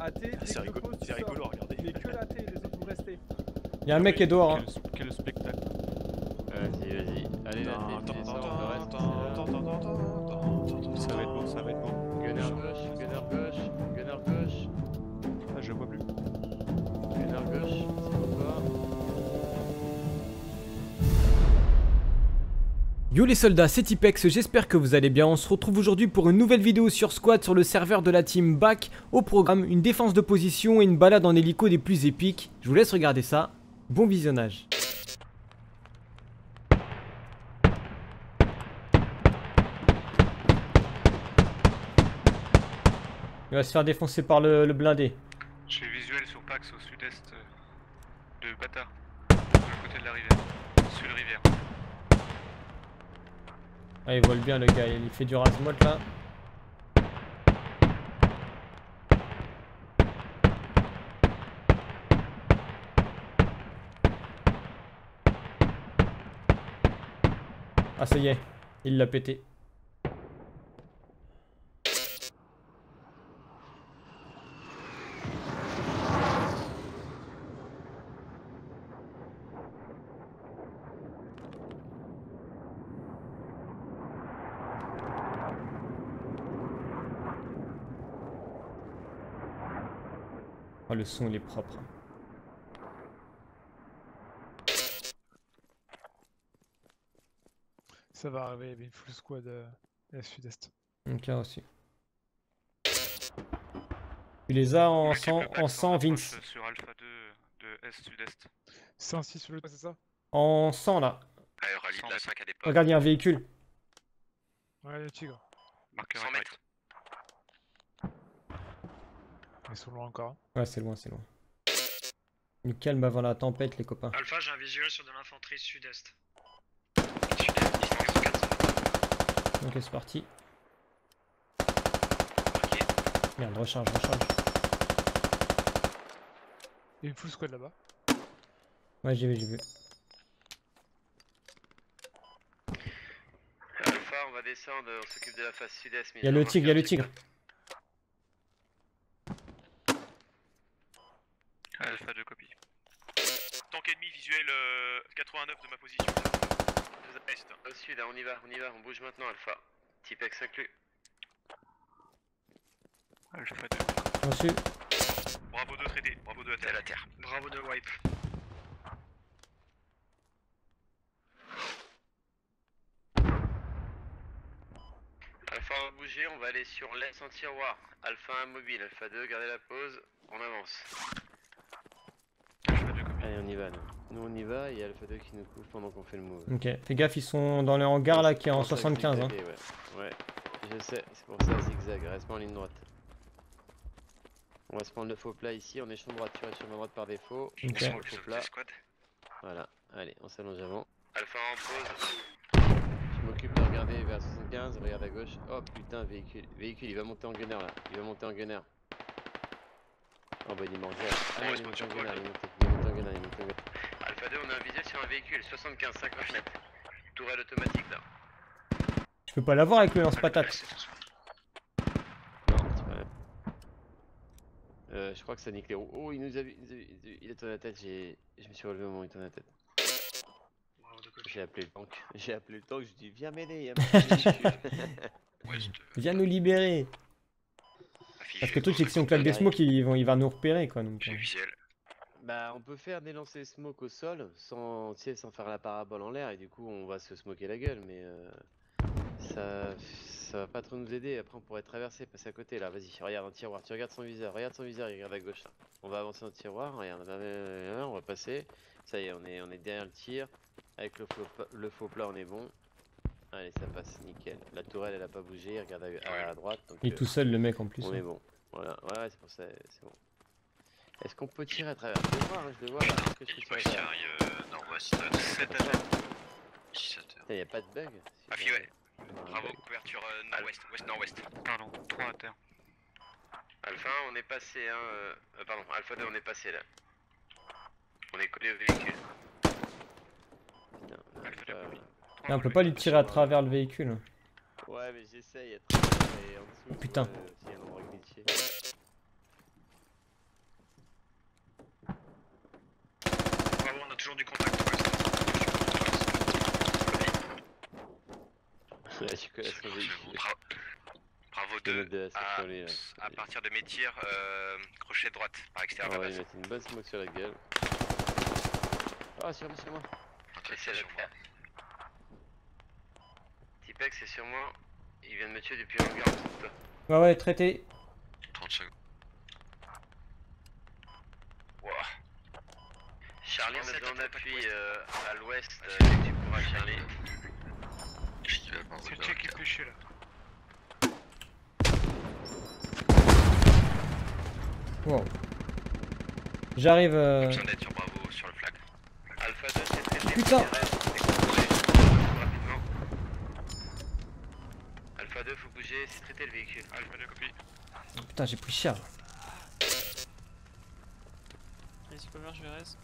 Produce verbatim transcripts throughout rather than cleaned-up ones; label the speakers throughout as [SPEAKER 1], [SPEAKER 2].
[SPEAKER 1] A T, dès
[SPEAKER 2] C'est
[SPEAKER 1] que je
[SPEAKER 2] rigolo,
[SPEAKER 1] pose, tu
[SPEAKER 2] c'est
[SPEAKER 1] sors.
[SPEAKER 2] rigolo, regardez.
[SPEAKER 1] Mais que la T, les autres vous restez.
[SPEAKER 3] Y'a un mec qui est dehors. Hein.
[SPEAKER 4] Quel, quel spectacle.
[SPEAKER 5] Vas-y, vas-y. Allez, la tête, tu descends, on reste.
[SPEAKER 4] Ça va être bon, ça va être bon.
[SPEAKER 5] Gunner gauche, gunner gauche, gunner gauche.
[SPEAKER 4] Ah, je vois plus.
[SPEAKER 5] Gunner gauche, c'est pourquoi.
[SPEAKER 3] Yo les soldats, c'est Tipex, j'espère que vous allez bien. On se retrouve aujourd'hui pour une nouvelle vidéo sur Squad sur le serveur de la team Back. Au programme, une défense de position et une balade en hélico des plus épiques. Je vous laisse regarder ça. Bon visionnage. Il va se faire défoncer par le, le blindé.
[SPEAKER 6] J'ai visuel sur Pax au sud-est de Bata, de l'autre côté de la rivière, sud rivière.
[SPEAKER 3] Ah, il vole bien le gars, il fait du rasmod là. Ah ça y est, il l'a pété. Oh, le son il est propre.
[SPEAKER 7] Ça va arriver, il y avait une full squad euh, à la sud-est.
[SPEAKER 3] Donc là aussi. Tu les as en cent, en cent Vince.
[SPEAKER 6] Sur Alpha deux de est sud-est.
[SPEAKER 7] cent six sur le toit, c'est ça?
[SPEAKER 3] En cent là.
[SPEAKER 8] Ah, rallye de la cinq à départ.
[SPEAKER 3] Regarde, il y a un véhicule.
[SPEAKER 7] Ouais, le tigre.
[SPEAKER 6] Marqueur
[SPEAKER 8] cent mètres.
[SPEAKER 7] Ils sont loin encore.
[SPEAKER 3] Ouais, c'est loin, c'est loin. Du calme avant la tempête, les copains.
[SPEAKER 9] Alpha, j'ai un visuel sur de l'infanterie sud-est.
[SPEAKER 8] Sud-est, distance quatre cents.
[SPEAKER 3] Ok, c'est parti.
[SPEAKER 8] Ok.
[SPEAKER 3] Merde, recharge, recharge.
[SPEAKER 7] Il y a une full squad là-bas.
[SPEAKER 3] Ouais, j'ai vu, j'ai vu.
[SPEAKER 5] Alpha, on va descendre, on s'occupe de la face sud-est.
[SPEAKER 3] Il y a le tigre, il y a le tigre.
[SPEAKER 6] Alpha deux copie. Tank ennemi visuel euh, quatre-vingt-neuf de ma position. Est.
[SPEAKER 5] Au sud, on y va, on y va, on bouge maintenant Alpha. Tipex inclus.
[SPEAKER 6] Alpha deux.
[SPEAKER 3] Reçu.
[SPEAKER 6] Bravo deux traité, bravo deux à terre.
[SPEAKER 8] À la terre.
[SPEAKER 9] Bravo de wipe.
[SPEAKER 5] Alpha, on va bouger, on va aller sur l'est en tiroir. Alpha un mobile, Alpha deux, gardez la pause, on avance.
[SPEAKER 6] Alpha deux copie.
[SPEAKER 5] Allez, on y va, nous. Nous on y va, il y a Alpha deux qui nous couvre pendant qu'on fait le move.
[SPEAKER 3] Ok, fais gaffe, ils sont dans le hangar là qui est en
[SPEAKER 5] C'est pour ça
[SPEAKER 3] soixante-quinze. Hein.
[SPEAKER 5] zigzaguer, ouais. Ouais, je sais, c'est pour ça zigzag, reste pas en ligne droite. On va se prendre le faux plat ici, on est champ droite, tu restes sur ma droite par défaut.
[SPEAKER 3] Ok.
[SPEAKER 5] On se prend le faux plat.
[SPEAKER 8] Squad.
[SPEAKER 5] Voilà, allez, on s'allonge avant.
[SPEAKER 8] Alpha en pause.
[SPEAKER 5] Je m'occupe de regarder vers soixante-quinze, regarde à gauche. Oh putain, véhicule, véhicule, il va monter en gunner là, il va monter en gunner. Oh bah il est mort direct. Ah non, il est monté en gunner, il est monté, il est monté en gunner, il est monté en gunner. Alpha deux, on a un visuel sur un véhicule, soixante-quinze, cinquante mètres. Tourelle automatique là.
[SPEAKER 3] Je peux pas l'avoir avec le lance-patate.
[SPEAKER 5] Non, c'est pas vrai. Euh, je crois que ça nique les roues. Oh, il nous a vu, il, nous a vu, il, a vu, il a tourné la tête, j'ai... je me suis relevé au moment où il tourne la tête. J'ai appelé le tank, j'ai appelé le tank, je dis viens m'aider, il y a un petit véhicule.
[SPEAKER 3] Viens nous libérer. Parce que le truc c'est que si on claque des smokes, ils vont, il va nous repérer quoi. Donc,
[SPEAKER 8] J'ai
[SPEAKER 3] euh.
[SPEAKER 8] visuel.
[SPEAKER 5] Bah on peut faire des lancers smoke au sol sans, tu sais, sans faire la parabole en l'air et du coup on va se smoker la gueule mais euh, ça, ça va pas trop nous aider. Après on pourrait traverser, passer à côté là, vas-y regarde un tiroir, tu regardes son viseur, regarde son viseur, il regarde à gauche là. On va avancer dans le tiroir, regarde, on va passer, ça y est on est, on est derrière le tir, avec le faux, le faux plat on est bon. Allez ça passe, nickel. La tourelle elle a pas bougé, regarde à, à droite. Donc,
[SPEAKER 3] Il est
[SPEAKER 5] euh,
[SPEAKER 3] tout seul le mec en plus.
[SPEAKER 5] on
[SPEAKER 3] hein.
[SPEAKER 5] est bon, voilà, ouais c'est pour ça, c'est bon. Est-ce qu'on peut tirer à travers? Je vais voir, hein, je vais voir. Est-ce que je peux tirer à
[SPEAKER 8] Il
[SPEAKER 5] travers?
[SPEAKER 8] arrive euh, nord-ouest de sept à sept heures.
[SPEAKER 5] Y'a y a pas de bug?
[SPEAKER 8] Ah, fi, ouais. Bravo, couverture euh, nord-ouest, ouest-nord-ouest.
[SPEAKER 6] Pardon, trois à terre.
[SPEAKER 5] Alpha un, on est passé, hein. Euh, euh, pardon, Alpha deux, on est passé là. On est collé au véhicule. Putain, on arrive pas, euh...
[SPEAKER 3] Là, on peut pas lui tirer à travers le véhicule.
[SPEAKER 5] Ouais, mais j'essaye à travers et en dessous.
[SPEAKER 3] Putain.
[SPEAKER 5] S'il y a un endroit glitché.
[SPEAKER 9] toujours du contact. Ouais,
[SPEAKER 5] Là, je connais son
[SPEAKER 8] J'avoue,
[SPEAKER 5] véhicule.
[SPEAKER 8] Bravo, bravo
[SPEAKER 5] Je vais
[SPEAKER 8] deux.
[SPEAKER 5] mettre de la
[SPEAKER 8] À,
[SPEAKER 5] circuler, là.
[SPEAKER 8] à partir de mes tirs, euh, crochet droite par
[SPEAKER 5] On
[SPEAKER 8] extérieur de
[SPEAKER 5] va
[SPEAKER 8] la
[SPEAKER 5] lui
[SPEAKER 8] base.
[SPEAKER 5] mettre une bonne smoke sur la gueule. Ah, sur moi, sur moi.
[SPEAKER 8] Essaie de le faire.
[SPEAKER 5] Tipex, c'est sur moi. Il vient de me tuer depuis un hangar en dessous de toi.
[SPEAKER 3] Ouais, ouais, traité.
[SPEAKER 8] trente secondes. Wow.
[SPEAKER 5] Charlie, on a
[SPEAKER 9] Sept,
[SPEAKER 5] besoin
[SPEAKER 9] attaque
[SPEAKER 5] d'appui
[SPEAKER 9] ouest.
[SPEAKER 5] euh, à l'ouest. euh, dès que tu pourras, Charlie.
[SPEAKER 9] C'est le check qui est pêché là.
[SPEAKER 3] Wow. J'arrive. Euh...
[SPEAKER 8] Besoin d'être sur Bravo sur le flag.
[SPEAKER 5] Alpha deux, c'est traité.
[SPEAKER 3] Putain.
[SPEAKER 5] Rapidement. Alpha deux, faut bouger, c'est traité le véhicule.
[SPEAKER 6] Alpha deux copie.
[SPEAKER 3] Putain, j'ai pris cher.
[SPEAKER 1] Vas-y, cover, je vais res.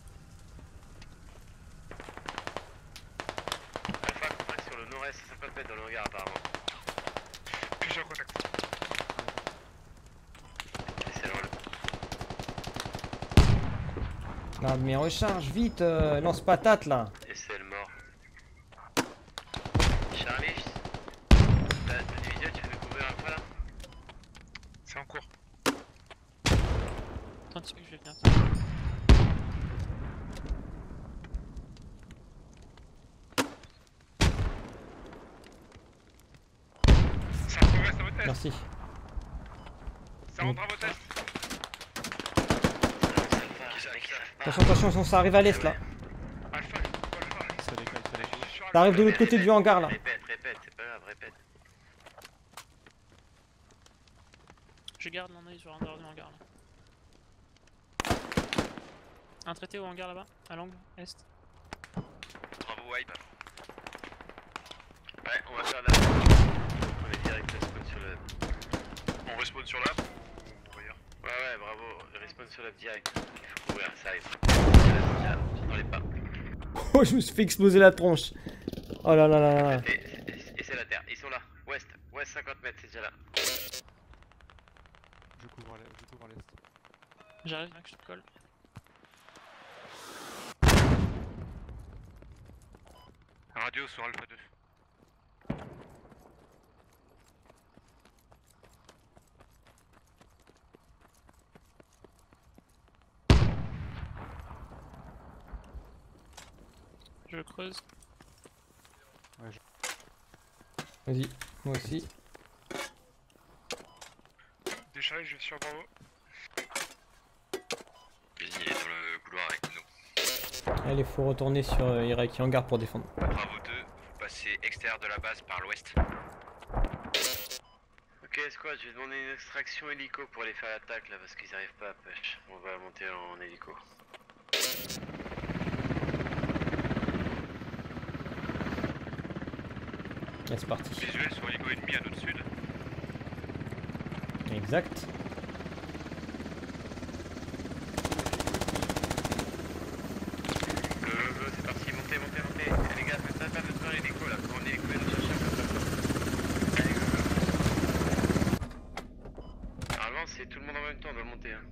[SPEAKER 5] Alpha, contact sur le nord-est, cinquante mètres dans le hangar apparemment.
[SPEAKER 9] Puis j'ai un contact.
[SPEAKER 5] Laissez-le.
[SPEAKER 3] Non, mais recharge vite, euh, lance patate là.
[SPEAKER 5] Et c'est le mort. Charlie, t'as t'as du visuel, tu veux nous couvrir Alpha là?
[SPEAKER 9] C'est en cours.
[SPEAKER 1] Attends, tu sais que je vais venir.
[SPEAKER 9] Ça progresse à votre test.
[SPEAKER 3] Merci.
[SPEAKER 9] Ça rentre à votre test.
[SPEAKER 3] Attention, attention, ça arrive à l'est là.
[SPEAKER 9] Alpha, Alpha.
[SPEAKER 4] Ça décale, ça décale.
[SPEAKER 9] Je suis sur Alpha.
[SPEAKER 3] Ça arrive de l'autre côté du hangar là.
[SPEAKER 5] Répète, répète, c'est pas grave, répète.
[SPEAKER 1] Je garde mon œil sur un dehors du hangar là. Un traité au hangar là-bas, à l'angle, est.
[SPEAKER 8] Bravo wipe.
[SPEAKER 5] Ouais, on va faire la. On est direct respawn sur le.
[SPEAKER 6] On respawn sur l'app ou on va dire.
[SPEAKER 5] Ouais, ouais, bravo, respawn sur la direct. Il faut couvrir, ça arrive. Là, dans les pas.
[SPEAKER 3] Oh, je me suis fait exploser la tronche. Oh là là là là.
[SPEAKER 5] Et, et- et c'est la terre, ils sont là. Ouest, ouest cinquante mètres, c'est déjà là.
[SPEAKER 4] Je couvre à l'est. Je couvre à l'est.
[SPEAKER 1] J'arrive, mec, je te colle.
[SPEAKER 6] Radio sur Alpha deux.
[SPEAKER 1] Je creuse.
[SPEAKER 3] Vas-y, moi aussi.
[SPEAKER 9] Déchargé, je vais sur Bravo.
[SPEAKER 8] Désigné dans le couloir avec nous.
[SPEAKER 3] Allez, faut retourner sur euh, Iraki hangar pour défendre.
[SPEAKER 8] Bravo deux, vous passez extérieur de la base par l'ouest.
[SPEAKER 5] Ok, squad, je vais demander une extraction hélico pour aller faire l'attaque là parce qu'ils arrivent pas à push. On va monter en hélico.
[SPEAKER 3] Allez, c'est parti.
[SPEAKER 6] Visuel sur l'hélico ennemi à notre sud.
[SPEAKER 3] Exact.
[SPEAKER 5] Go, go, go, c'est parti, montez, montez, montez. Eh, les gars, faites pas pas dans l'hélico là. Quand on est hélico, il nous cherche un peu. Allez, go, go. Normalement, c'est tout le monde en même temps, on doit monter. Hein.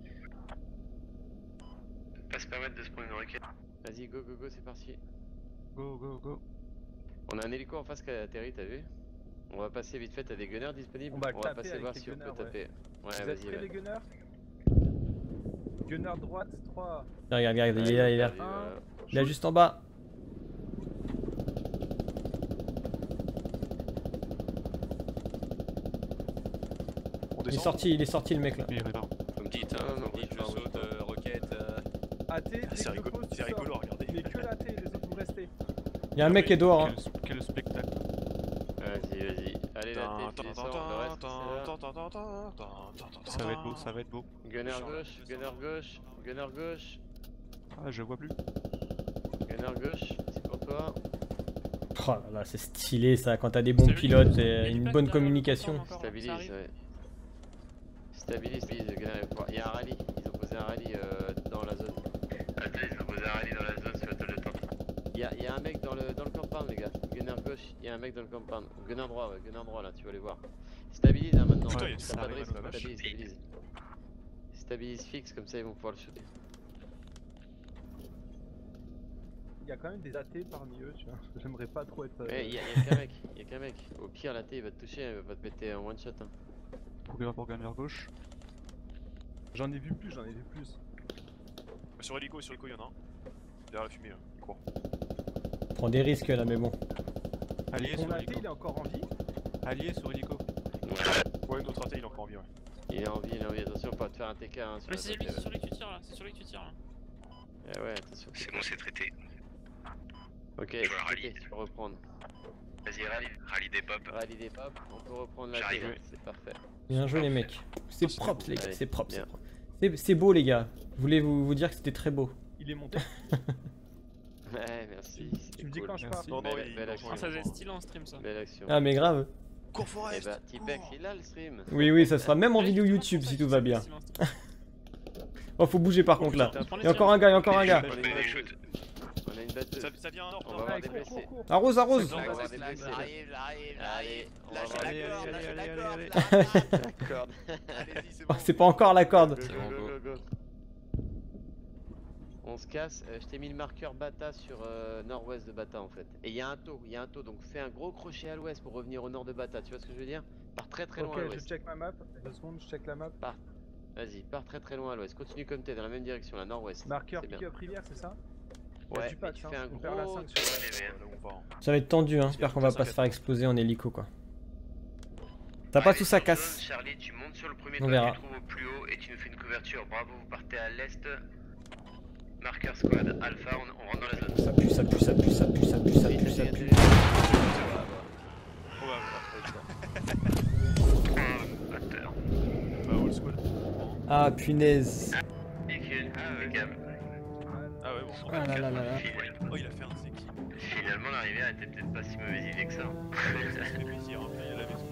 [SPEAKER 5] On peut pas se permettre de se prendre une requête. Vas-y, go, go, go, c'est parti.
[SPEAKER 4] Go, go, go.
[SPEAKER 5] On a un hélico en face qui a atterri, t'as vu? On va passer vite fait, t'as des gunners disponibles?
[SPEAKER 2] On va
[SPEAKER 5] va
[SPEAKER 2] taper
[SPEAKER 5] passer
[SPEAKER 2] avec
[SPEAKER 5] voir
[SPEAKER 2] les
[SPEAKER 5] si on peut
[SPEAKER 2] gunners, ouais.
[SPEAKER 5] taper. Ouais,
[SPEAKER 2] Vous êtes
[SPEAKER 5] vas-y,
[SPEAKER 2] prêts
[SPEAKER 5] ouais.
[SPEAKER 2] les gunners? Gunner droite, trois.
[SPEAKER 3] Regarde, regarde, il est là, il est là.
[SPEAKER 5] Perdu, voilà.
[SPEAKER 3] Il est juste en bas.
[SPEAKER 4] On
[SPEAKER 3] Il est
[SPEAKER 4] descend.
[SPEAKER 3] sorti, il est sorti le mec là.
[SPEAKER 4] Oui, on est là.
[SPEAKER 8] Vous me dites,
[SPEAKER 5] Non,
[SPEAKER 8] hein,
[SPEAKER 5] non, non,
[SPEAKER 8] vous me dites,
[SPEAKER 5] bouge pas,
[SPEAKER 8] je
[SPEAKER 5] bouge
[SPEAKER 8] saute,
[SPEAKER 5] pas.
[SPEAKER 8] euh, roquette. Euh...
[SPEAKER 2] A T, dès
[SPEAKER 6] C'est
[SPEAKER 2] que je
[SPEAKER 6] rigolo,
[SPEAKER 2] pose, tu
[SPEAKER 6] c'est rigolo,
[SPEAKER 2] sors.
[SPEAKER 6] regardez.
[SPEAKER 2] Mais que la T, les autres vous restez.
[SPEAKER 3] Il y a un mec qui est dehors. Hein.
[SPEAKER 4] Quel, quel spectacle.
[SPEAKER 5] Vas-y, vas-y. Allez, la
[SPEAKER 6] Tan,
[SPEAKER 5] tête,
[SPEAKER 6] tan,
[SPEAKER 5] tu
[SPEAKER 6] tan,
[SPEAKER 5] descends, le
[SPEAKER 6] tan,
[SPEAKER 5] reste,
[SPEAKER 6] tan,
[SPEAKER 5] c'est là.
[SPEAKER 6] tan, tan, tan, tan, tan, tan, tan,
[SPEAKER 4] Ça va être
[SPEAKER 6] tan.
[SPEAKER 4] beau, ça va être beau.
[SPEAKER 5] Gunner
[SPEAKER 6] Genre,
[SPEAKER 5] gauche, gunner gauche, gunner gauche,
[SPEAKER 4] Ah, je vois plus.
[SPEAKER 5] gunner gauche, c'est pour toi.
[SPEAKER 3] Oh là là, c'est stylé ça quand t'as des bons
[SPEAKER 1] C'est joli.
[SPEAKER 3] pilotes
[SPEAKER 1] Il y a
[SPEAKER 3] et
[SPEAKER 1] du
[SPEAKER 3] une
[SPEAKER 1] pack
[SPEAKER 3] bonne
[SPEAKER 1] derrière le
[SPEAKER 3] communication.
[SPEAKER 1] confirme encore, hein, ça
[SPEAKER 5] Stabilise,
[SPEAKER 1] arrive.
[SPEAKER 5] ouais. Stabilise, stabilise, gunner est fort. Il y a un rallye, ils ont posé un rallye euh, dans la zone. Attends, ils ont posé un rallye dans la zone sur la table de tente. Il y a, il y a un mec dans le, dans le compound, les gars. Gunner gauche, il y a un mec dans le compound. Gunner droit, ouais, gunner droit là, tu vas les voir. Stabilise hein, maintenant.
[SPEAKER 4] Putain, il y a
[SPEAKER 5] T'as
[SPEAKER 4] ça
[SPEAKER 5] pas de
[SPEAKER 4] arrive à
[SPEAKER 5] risque,
[SPEAKER 4] notre vache.
[SPEAKER 5] stabilise, stabilise. Stabilise fixe, comme ça ils vont pouvoir le shooter.
[SPEAKER 2] il y a quand même des athées parmi eux, tu vois. J'aimerais pas trop être. euh,
[SPEAKER 5] Ouais, y'a y a qu'un mec, y a qu'un mec. Au pire, la T il va te toucher, il va pas te péter en one shot. Hein.
[SPEAKER 4] Progrès pour gagner vers gauche.
[SPEAKER 2] J'en ai vu plus, j'en ai vu plus.
[SPEAKER 6] Sur hélico, sur hélico, y'en a un. Derrière la fumée, là. Il court.
[SPEAKER 3] Prends des risques là, mais bon.
[SPEAKER 4] Allié
[SPEAKER 2] Ton
[SPEAKER 4] sur
[SPEAKER 2] athée
[SPEAKER 4] hélico.
[SPEAKER 2] il est encore en vie.
[SPEAKER 4] Allié sur hélico.
[SPEAKER 6] Ouais, notre athée, il est encore en vie, ouais.
[SPEAKER 5] Il est en vie, il est en vie. Attention, pas te faire un T K hein, sur
[SPEAKER 1] Mais
[SPEAKER 5] la
[SPEAKER 1] c'est
[SPEAKER 5] tête,
[SPEAKER 1] lui,
[SPEAKER 5] là.
[SPEAKER 1] c'est sur lui que tu tires là, c'est sur lui que tu tires là.
[SPEAKER 5] Eh ouais, attention.
[SPEAKER 8] C'est bon, c'est traité.
[SPEAKER 5] Ok,
[SPEAKER 8] Je vois
[SPEAKER 5] ok,
[SPEAKER 8] rallye.
[SPEAKER 5] tu peux reprendre.
[SPEAKER 8] Vas-y, rallye. Rallye des pop.
[SPEAKER 5] Rallye des pop, on peut reprendre la
[SPEAKER 8] J'arrive.
[SPEAKER 5] T, c'est parfait.
[SPEAKER 3] Bien joué les mecs. C'est propre les gars,
[SPEAKER 5] Allez,
[SPEAKER 3] c'est propre.
[SPEAKER 5] bien.
[SPEAKER 3] c'est propre. C'est- C'est beau les gars. Je voulais vous, vous dire que c'était très beau.
[SPEAKER 2] Il est monté.
[SPEAKER 5] Ouais, merci. c'était
[SPEAKER 2] Tu me dis
[SPEAKER 5] cool.
[SPEAKER 2] quand je pars.
[SPEAKER 4] Merci.
[SPEAKER 6] Non, non,
[SPEAKER 5] Belle-
[SPEAKER 6] il
[SPEAKER 5] belle
[SPEAKER 6] il
[SPEAKER 5] action.
[SPEAKER 1] Ah, ça
[SPEAKER 6] rejoint,
[SPEAKER 1] va
[SPEAKER 6] il
[SPEAKER 1] être
[SPEAKER 6] rejoint.
[SPEAKER 1] stylé en stream ça.
[SPEAKER 5] Belle action.
[SPEAKER 3] Ah mais grave.
[SPEAKER 6] Cours
[SPEAKER 5] Eh
[SPEAKER 6] Forest.
[SPEAKER 5] bah, Tipex, il a le stream.
[SPEAKER 3] Oui oui, ça sera même en
[SPEAKER 1] Ouais,
[SPEAKER 3] vidéo
[SPEAKER 1] c'est
[SPEAKER 3] YouTube
[SPEAKER 1] pour ça
[SPEAKER 3] si
[SPEAKER 1] que
[SPEAKER 3] tout
[SPEAKER 1] c'est
[SPEAKER 3] va bien.
[SPEAKER 1] stylé en stream.
[SPEAKER 3] Oh faut bouger par contre là.
[SPEAKER 1] Prends les
[SPEAKER 3] Il y a encore un gars, il y a encore un gars.
[SPEAKER 5] On a une
[SPEAKER 8] Des
[SPEAKER 5] batteuse.
[SPEAKER 8] shoots.
[SPEAKER 5] On a une batteuse.
[SPEAKER 6] Ça, ça vient nord,
[SPEAKER 5] On
[SPEAKER 6] nord.
[SPEAKER 5] va avoir
[SPEAKER 2] Allez,
[SPEAKER 5] des
[SPEAKER 2] cours,
[SPEAKER 5] blessés.
[SPEAKER 2] cours, cours.
[SPEAKER 3] Arrose, arrose.
[SPEAKER 5] On va avoir des blessés. là.
[SPEAKER 8] J'arrive, j'arrive,
[SPEAKER 5] Allez, on va
[SPEAKER 8] Lâchez
[SPEAKER 5] avoir
[SPEAKER 8] la
[SPEAKER 5] des
[SPEAKER 8] corde,
[SPEAKER 5] blessés.
[SPEAKER 8] lâchez la
[SPEAKER 4] allez,
[SPEAKER 8] corde,
[SPEAKER 4] allez,
[SPEAKER 8] là.
[SPEAKER 5] La corde.
[SPEAKER 8] Allez-y, c'est
[SPEAKER 3] Oh,
[SPEAKER 8] bon.
[SPEAKER 3] c'est pas encore la corde.
[SPEAKER 5] Go,
[SPEAKER 8] C'est
[SPEAKER 5] go,
[SPEAKER 8] bon,
[SPEAKER 5] go,
[SPEAKER 8] go.
[SPEAKER 5] go, go. On se casse, euh, je t'ai mis le marqueur Bata sur euh, nord-ouest de Bata en fait. Et il y a un taux, il y a un taux, donc fais un gros crochet à l'ouest pour revenir au nord de Bata, tu vois ce que je veux dire? Pars très très loin
[SPEAKER 2] Ok,
[SPEAKER 5] à
[SPEAKER 2] je
[SPEAKER 5] l'ouest.
[SPEAKER 2] check ma map. Deux secondes, je check la map.
[SPEAKER 5] Vas-y, pars très très loin à l'ouest, continue comme t'es, dans la même direction, la nord-ouest.
[SPEAKER 2] Marqueur
[SPEAKER 5] C'est bien.
[SPEAKER 2] pick-up rivière, c'est ça? Il y a
[SPEAKER 5] Ouais,
[SPEAKER 2] du
[SPEAKER 5] mais
[SPEAKER 2] patch,
[SPEAKER 5] tu
[SPEAKER 2] hein,
[SPEAKER 5] fais un
[SPEAKER 2] on perd la
[SPEAKER 5] gros...
[SPEAKER 2] cinq
[SPEAKER 5] tu-
[SPEAKER 2] sur-
[SPEAKER 6] Là où on va. hein.
[SPEAKER 3] Ça va être tendu hein. J'espère qu'on va pas se faire exploser en hélico quoi. Ça passe ou ça casse.
[SPEAKER 8] Charlie, tu montes sur le premier
[SPEAKER 3] On
[SPEAKER 8] toit
[SPEAKER 3] verra.
[SPEAKER 8] que tu trouves au plus haut et tu nous fais une couverture. Bravo, vous partez à l'est. Marqueur squad, alpha, on, on rentre dans la zone.
[SPEAKER 3] Ça pue, ça pue, ça pue, ça pue, ça pue, ça
[SPEAKER 5] Oui,
[SPEAKER 3] pue,
[SPEAKER 5] t'as
[SPEAKER 3] ça
[SPEAKER 5] dit,
[SPEAKER 3] pue.
[SPEAKER 5] t'as dit.
[SPEAKER 6] Probable, après, ça.
[SPEAKER 8] trois batteurs.
[SPEAKER 6] Bah, all squad.
[SPEAKER 3] Ah punaise.
[SPEAKER 8] Véhicule, impeccable.
[SPEAKER 6] Ah ouais, bon.
[SPEAKER 3] Ah là là là là.
[SPEAKER 6] Oh, il a fait un zeki.
[SPEAKER 8] Finalement, l'arrivée elle était peut-être pas si mauvaise idée que ça.
[SPEAKER 6] Ça fait plaisir, hein. Il a la maison.